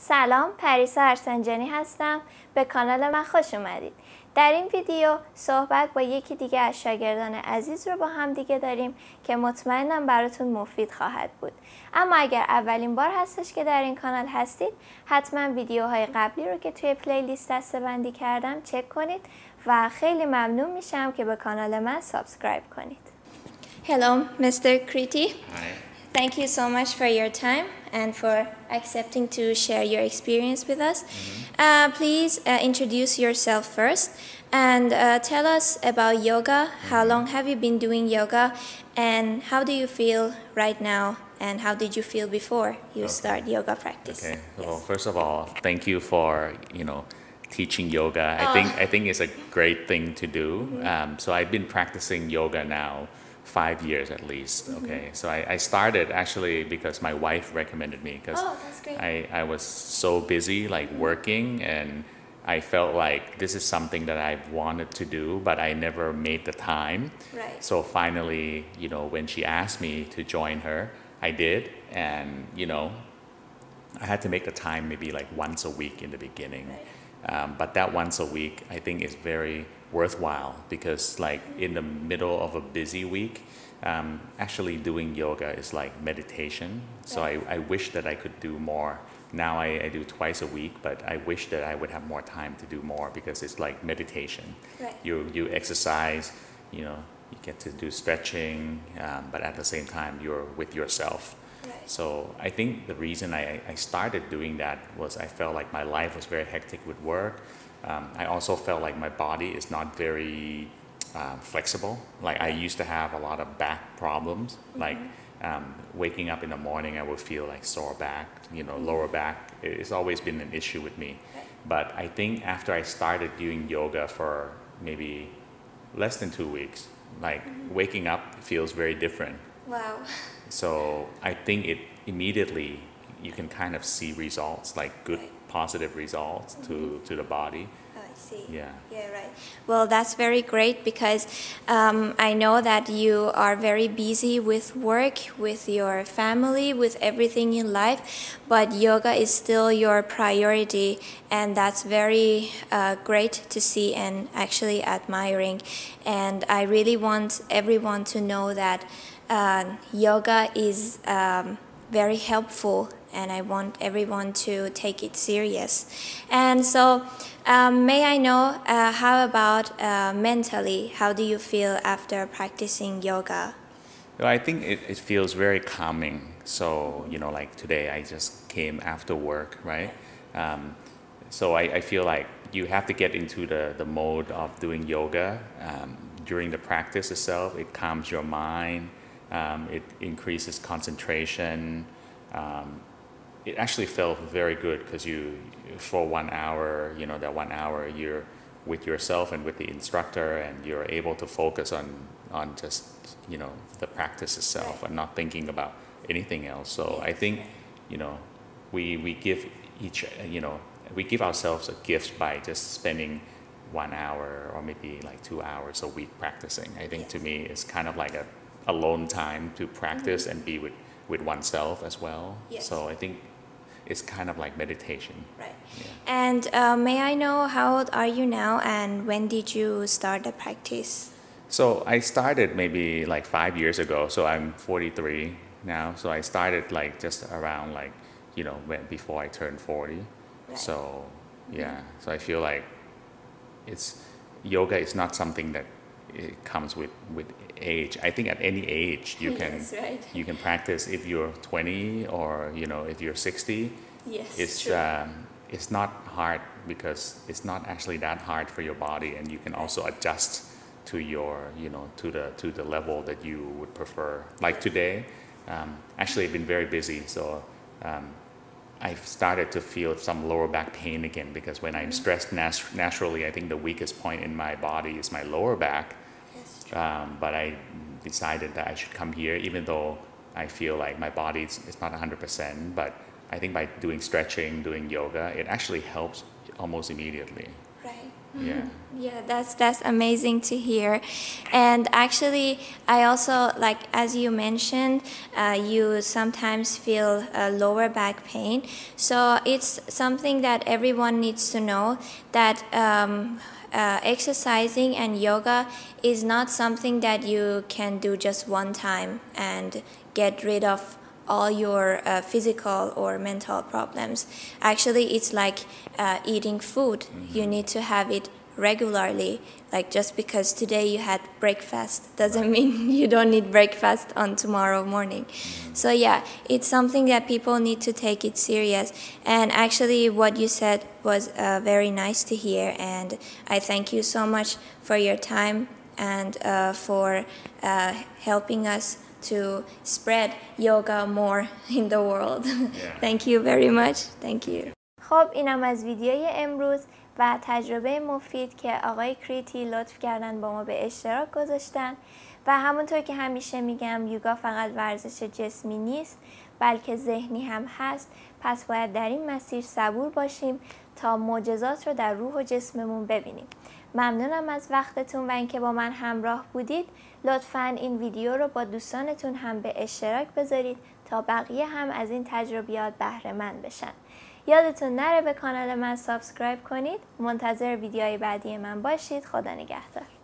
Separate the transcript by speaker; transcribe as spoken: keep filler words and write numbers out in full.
Speaker 1: سلام، پریسا ارسنجانی هستم. به کانال من خوش اومدید. در این ویدیو صحبت با یکی دیگه از شاگردان عزیز رو با هم دیگه داریم که مطمئنم براتون مفید خواهد بود. اما اگر اولین بار هستش که در این کانال هستید، حتما ویدیوهای قبلی رو که توی پلیلیست دسته‌بندی کردم چک کنید و خیلی ممنون میشم که به کانال من سابسکرایب کنید. Hello, Mister Kriti.
Speaker 2: Hi.
Speaker 1: Thank you so much for your time and for accepting to share your experience with us. Mm-hmm. uh, please uh, introduce yourself first and uh, tell us about yoga. Mm-hmm. How long have you been doing yoga and how do you feel right now and how did you feel before you
Speaker 2: Okay.
Speaker 1: start yoga practice?
Speaker 2: Okay.
Speaker 1: Yes.
Speaker 2: Well, first of all, thank you for, you know, teaching yoga. I
Speaker 1: Oh.
Speaker 2: think I think it's a great thing to do.
Speaker 1: Mm-hmm.
Speaker 2: Um, so I've been practicing yoga now five years at least.
Speaker 1: Mm-hmm.
Speaker 2: Okay. So I, I started actually because my wife recommended me because
Speaker 1: Oh, that's great.
Speaker 2: I, I was so busy like working and I felt like this is something that I've wanted to do, but I never made the time.
Speaker 1: Right.
Speaker 2: So finally, you know, when she asked me to join her, I did. And, you know, I had to make the time maybe like once a week in the beginning.
Speaker 1: Right.
Speaker 2: Um, but that once a week, I think is very worthwhile because like in the middle of a busy week, um, actually doing yoga is like meditation. So I, I wish that I could do more. Now I, I do twice a week, but I wish that I would have more time to do more because it's like meditation.
Speaker 1: Right.
Speaker 2: You, you exercise, you know, you get to do stretching, um, but at the same time you're with yourself.
Speaker 1: Right.
Speaker 2: So I think the reason I, I started doing that was I felt like my life was very hectic with work. Um, I also felt like my body is not very um, flexible. Like I used to have a lot of back problems. Mm-hmm. Like um, waking up in the morning, I would feel like sore back, you know, lower back. It's always been an issue with me. But I think after I started doing yoga for maybe less than two weeks, like mm-hmm. waking up feels very different.
Speaker 1: Wow.
Speaker 2: So I think it immediately you can kind of see results, like good
Speaker 1: right.
Speaker 2: positive results mm-hmm. to, to the body.
Speaker 1: Oh, I see.
Speaker 2: Yeah.
Speaker 1: Yeah, right. Well, that's very great because um, I know that you are very busy with work, with your family, with everything in life, but yoga is still your priority, and that's very uh, great to see and actually admiring. And I really want everyone to know that uh, yoga is um, very helpful, and I want everyone to take it serious. And so, um, may I know uh, how about uh, mentally? How do you feel after practicing yoga?
Speaker 2: Well, I think it, it feels very calming. So, you know, like today I just came after work, right? Um, so I, I feel like you have to get into the, the mode of doing yoga. Um, during the practice itself, it calms your mind. Um, it increases concentration. Um, it actually felt very good because you, for one hour, you know, that one hour you're with yourself and with the instructor and you're able to focus on, on just, you know, the practice itself and not thinking about anything else. So I think, you know, we, we give each, you know, we give ourselves a gift by just spending one hour or maybe like two hours a week practicing. I think to me it's kind of like a alone time to practice mm-hmm. and be with, with oneself as well.
Speaker 1: Yes.
Speaker 2: So I think it's kind of like meditation.
Speaker 1: Right.
Speaker 2: Yeah.
Speaker 1: And uh, may I know how old are you now and when did you start the practice?
Speaker 2: So I started maybe like five years ago. So I'm forty-three now. So I started like just around like, you know, when, before I turned forty.
Speaker 1: Right.
Speaker 2: So yeah, mm-hmm. so I feel like it's, yoga is not something that it comes with, with age. I think at any age you can
Speaker 1: yes, right.
Speaker 2: you can practice if you're twenty or you know if you're sixty.
Speaker 1: Yes,
Speaker 2: it's
Speaker 1: true.
Speaker 2: um, it's not hard because it's not actually that hard for your body, and you can also adjust to your you know to the to the level that you would prefer. Like today, um, actually I've been very busy, so um, I've started to feel some lower back pain again because when I'm stressed nat- naturally, I think the weakest point in my body is my lower back. Um, but I decided that I should come here even though I feel like my body is, is not one hundred percent. But I think by doing stretching, doing yoga, it actually helps almost immediately.
Speaker 1: Right.
Speaker 2: Yeah.
Speaker 1: Yeah, that's that's amazing to hear. And actually, I also like, as you mentioned, uh, you sometimes feel uh, lower back pain. So it's something that everyone needs to know, that um, uh, exercising and yoga is not something that you can do just one time and get rid of all your uh, physical or mental problems. Actually, it's like uh, eating food. Mm-hmm. You need to have it regularly. Like, just because today you had breakfast doesn't mean you don't need breakfast on tomorrow morning. Mm-hmm. So yeah, it's something that people need to take it serious. And actually what you said was uh, very nice to hear, and I thank you so much for your time and uh, for uh, helping us to spread yoga more in the world. Yeah. Thank you very much. Thank you. خب اینم از ویدیوی امروز و تجربه مفید که آقای کریتی لطف کردن با ما به اشتراک گذاشتن. و همونطور که همیشه میگم، یوگا فقط ورزش جسمی نیست بلکه ذهنی هم هست. پس باید در این مسیر صبور باشیم تا معجزات رو در روح و جسممون ببینیم. ممنونم از وقتتون و اینکه با من همراه بودید. لطفاً این ویدیو رو با دوستانتون هم به اشتراک بذارید تا بقیه هم از این تجربیات بهره مند بشن. یادتون نره به کانال من سابسکرایب کنید. منتظر ویدیوهای بعدی من باشید. خدا نگهدار.